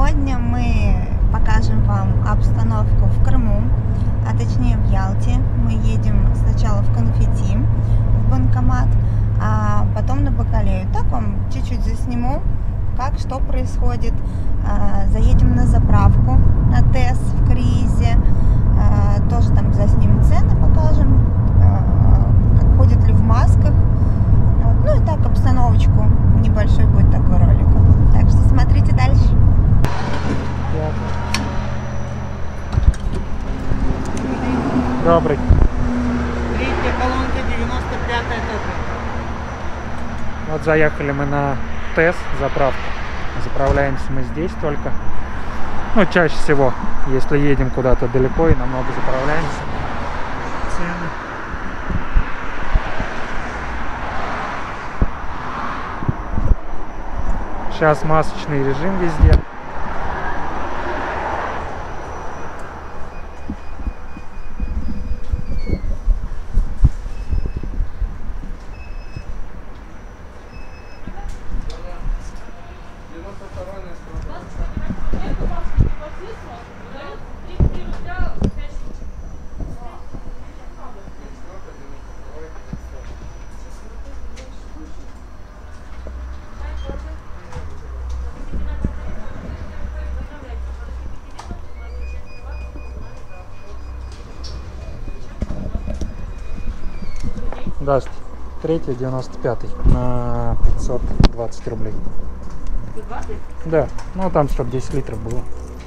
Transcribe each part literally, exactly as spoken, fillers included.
Сегодня мы покажем вам обстановку в Крыму, а точнее в Ялте. Мы едем сначала в Конфетти, в банкомат, а потом на Бакалею. Так вам чуть-чуть засниму, как, что происходит. Заедем на заправку, на ТЭС в Кризе. Тоже там заснимем цены, покажем, как ходят ли в масках. Ну и так обстановочку. Небольшой будет такой ролик. Так что смотрите дальше. Добрый. Третья колонка, девяносто пятая тоже. Вот заехали мы на ТЭС заправку. Заправляемся мы здесь только. Ну, чаще всего, если едем куда-то далеко и намного заправляемся. Цены. Сейчас масочный режим везде. Здравствуйте. Третья, девяносто пятый на пятьсот двадцать рублей. Да, ну там чтобы десять литров было.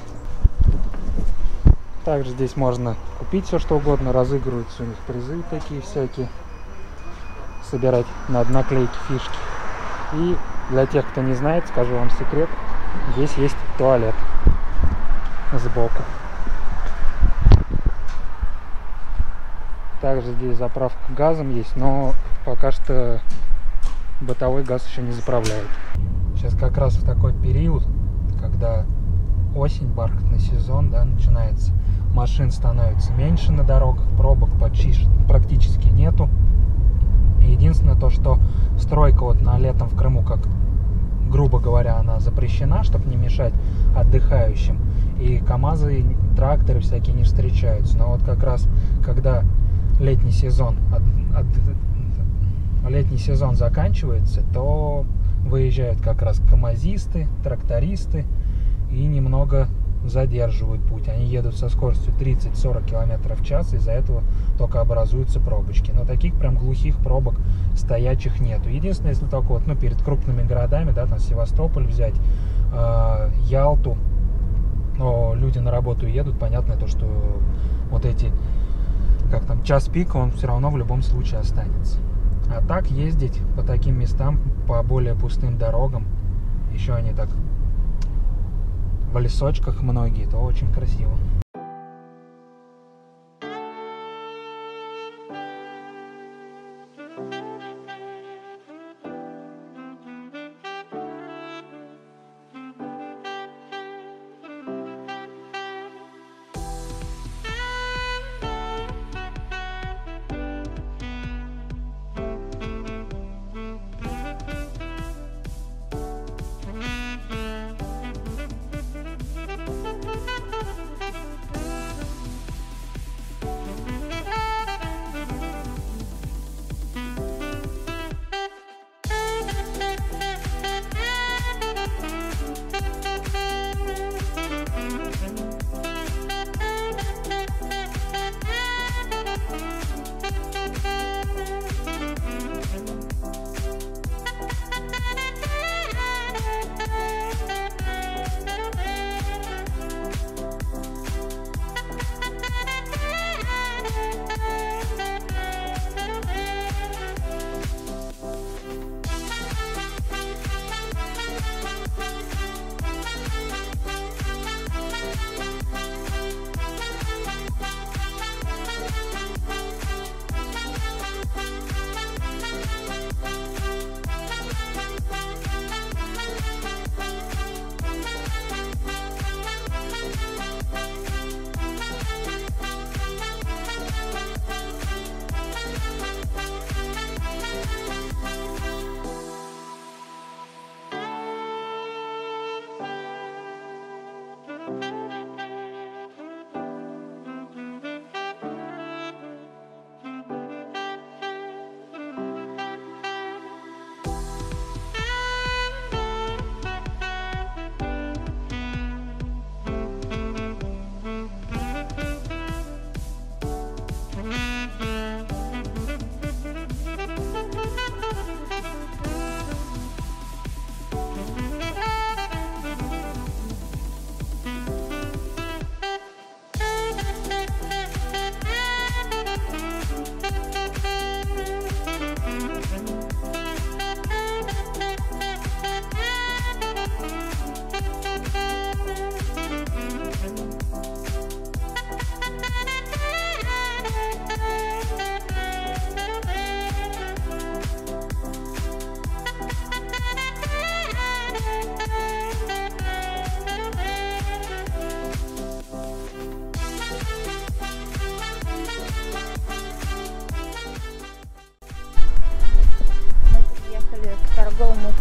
Также здесь можно купить все что угодно, разыгрываются у них призы такие всякие, собирать на наклейки, фишки. И для тех, кто не знает, скажу вам секрет, здесь есть туалет сбоку. Также здесь заправка газом есть, но пока что бытовой газ еще не заправляют. Сейчас как раз в такой период, когда осень, бархатный сезон, да, начинается. Машин становится меньше на дорогах, пробок почти практически нету. Единственное то, что стройка вот на летом в Крыму, как грубо говоря, она запрещена, чтобы не мешать отдыхающим. И КАМАЗы, и тракторы всякие не встречаются. Но вот как раз когда летний сезон от, от, летний сезон заканчивается, то выезжают как раз камазисты, трактористы и немного задерживают путь. Они едут со скоростью тридцать-сорок километров в час, из-за этого только образуются пробочки. Но таких прям глухих пробок стоячих нету. Единственное, если только вот, ну, перед крупными городами, да, там Севастополь взять, э, Ялту, но люди на работу едут, понятно то, что вот эти, как там, час пик, он все равно в любом случае останется. А так ездить по таким местам, по более пустым дорогам, еще они так в лесочках многие, то очень красиво.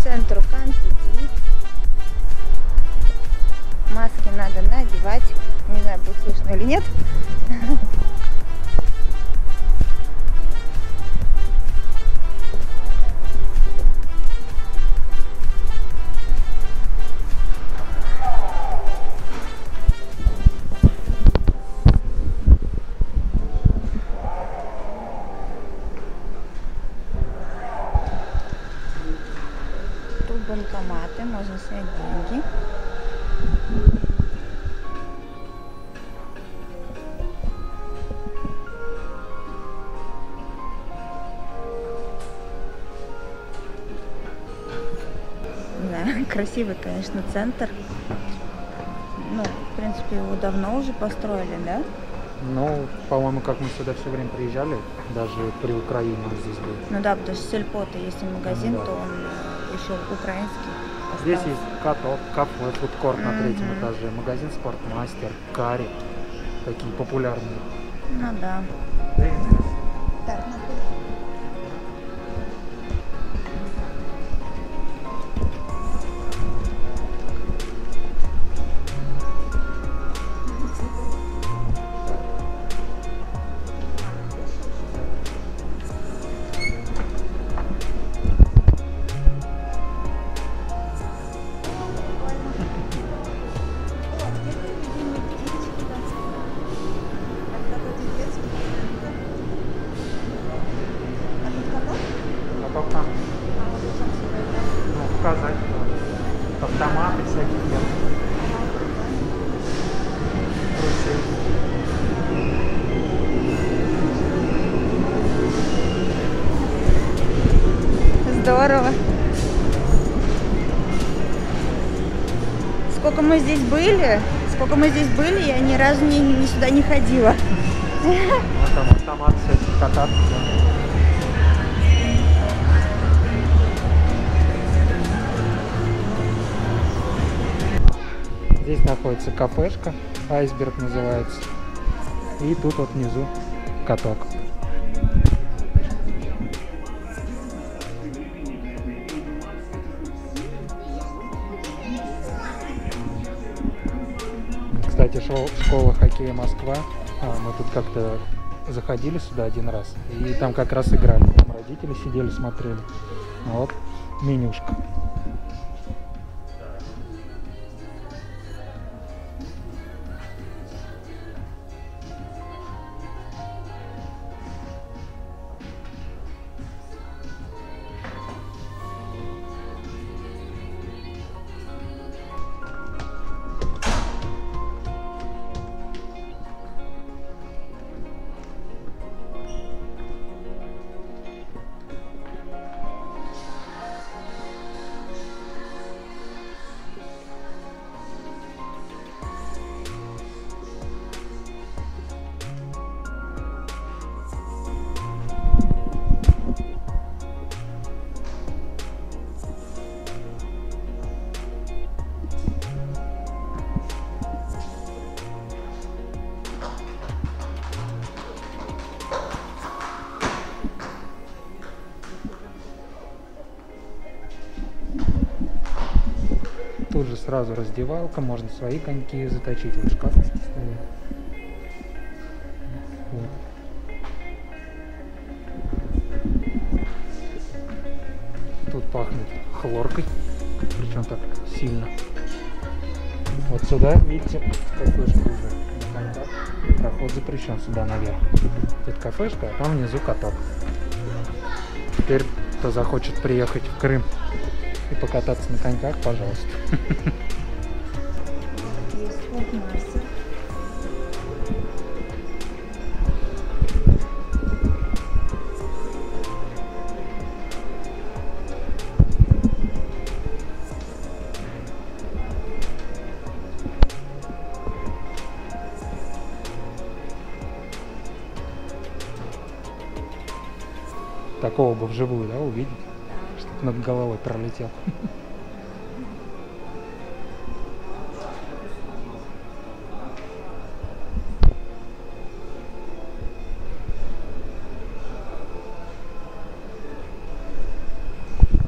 центру конфетти. Маски надо надевать. Не знаю, будет слышно или нет. Тут банкоматы, можно снять деньги. Да, красивый, конечно, центр. Ну, в принципе, его давно уже построили, да? Ну, по-моему, как мы сюда все время приезжали, даже при Украине он здесь был. Ну да, потому что сельпо-то, если магазин, Да. то он еще украинский. Здесь остался. есть каток, кафе, фудкорт на третьем Мгм. этаже, магазин Спортмастер, Кари, такие популярные. Ну да. Так, ну, Каток там, ну, показать, автоматы всяких нет. здорово. Сколько мы здесь были, сколько мы здесь были, я ни разу ни, ни сюда не ходила. Вот там автомат всяких кататься. Здесь находится кафешка, Айсберг называется. И тут вот внизу каток. Кстати, шо- школа хоккея Москва. А, мы тут как-то заходили сюда один раз. И там как раз играли. Там родители сидели, смотрели. А вот менюшка. Тут же сразу раздевалка, можно свои коньки заточить. Вот шкафчики стоят. Вот. Тут пахнет хлоркой, причем так сильно. Вот сюда, видите, кафешка уже на коньках. Проход запрещен сюда наверх. Это кафешка, а там внизу каток. Теперь, кто захочет приехать в Крым и покататься на коньках, пожалуйста. Есть спортмастер. Такого бы вживую, да, увидеть, чтобы над головой пролетел.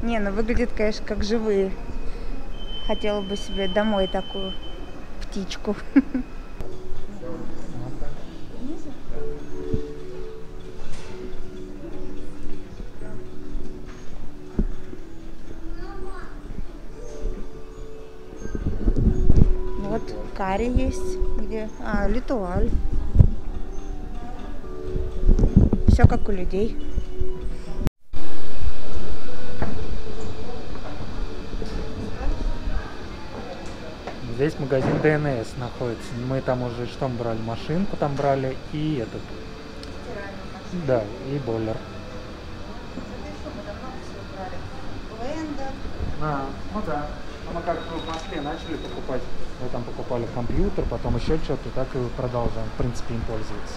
Не, ну выглядит, конечно, как живые. Хотела бы себе домой такую птичку. Вот карри есть. Где? А, литуаль. Все как у людей. Здесь магазин Д Н С находится. Мы там уже что мы брали? Машинку там брали и этот. Да, и бойлер. А, ну да. Мы как в Москве начали покупать. Мы там покупали компьютер, потом еще что-то, так и продолжаем, в принципе, им пользоваться.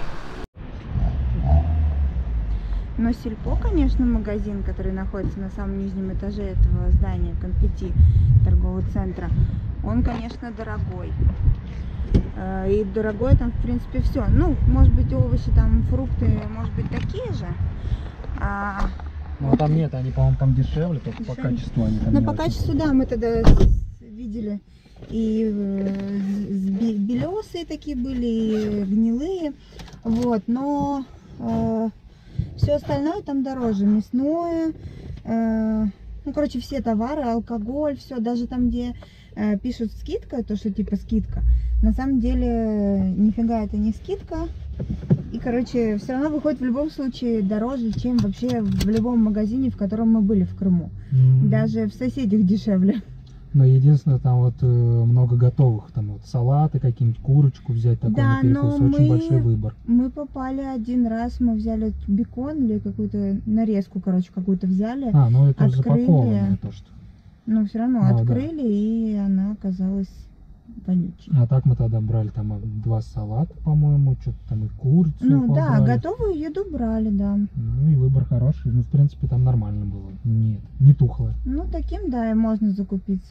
Но Сельпо, конечно, магазин, который находится на самом нижнем этаже этого здания, конфетти торгового центра, он, конечно, дорогой. И дорогой там, в принципе, все. Ну, может быть, овощи, там, фрукты, может быть, такие же. А... Ну, а там нет, они, по-моему, там дешевле, только дешевле. По качеству они там. Ну, по качеству, да, мы тогда видели. И белесые такие были, и гнилые. Вот, но э, все остальное там дороже. Мясное, э, ну, короче, все товары, алкоголь, все, даже там, где э, пишут скидка, то, что типа скидка, на самом деле нифига это не скидка. И, короче, все равно выходит в любом случае дороже, чем вообще в любом магазине, в котором мы были в Крыму. Mm-hmm. Даже в соседях дешевле. Но единственное, там вот э, много готовых, там вот салаты какие-нибудь, курочку взять, такой да, на перекус, но очень мы, большой выбор. Мы попали один раз, мы взяли бекон или какую-то нарезку, короче, какую-то взяли. А, ну это открыли, запакованное то, что. Ну, все равно ну, открыли, да. И она оказалась вонючей. А так мы тогда брали там два салата, по-моему, что-то там и курицу. Ну побрали. Да, готовую еду брали, да. Ну и выбор хороший, ну в принципе там нормально было. Нет, не тухло. Ну таким, да, и можно закупиться.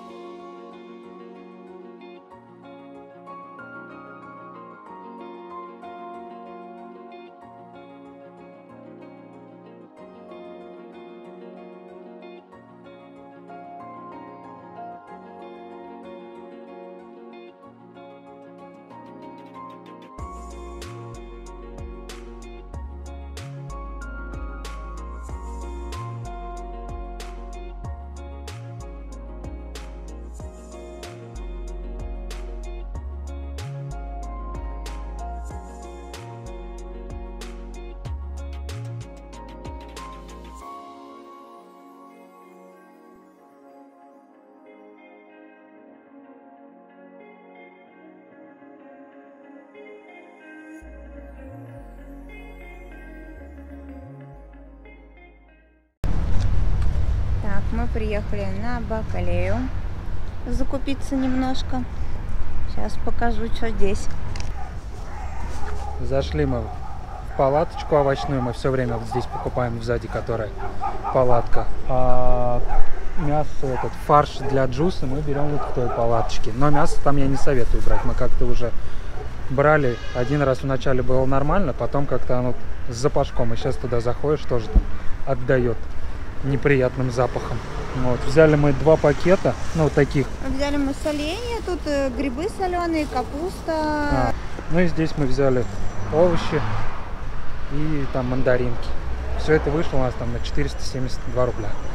Мы приехали на Бакалею закупиться немножко. Сейчас покажу, что здесь. Зашли мы в палаточку овощную. Мы все время вот здесь покупаем, сзади которая палатка. А мясо, этот фарш для джуса мы берем вот в той палаточке. Но мясо там я не советую брать. Мы как-то уже брали. Один раз вначале было нормально, потом как-то оно с запашком. И сейчас туда заходишь, тоже там отдает неприятным запахом. Вот. Взяли мы два пакета, ну вот таких. Взяли мы соленья, тут э, грибы соленые, капуста. А, ну и здесь мы взяли овощи и там мандаринки. Все это вышло у нас там на четыреста семьдесят два рубля.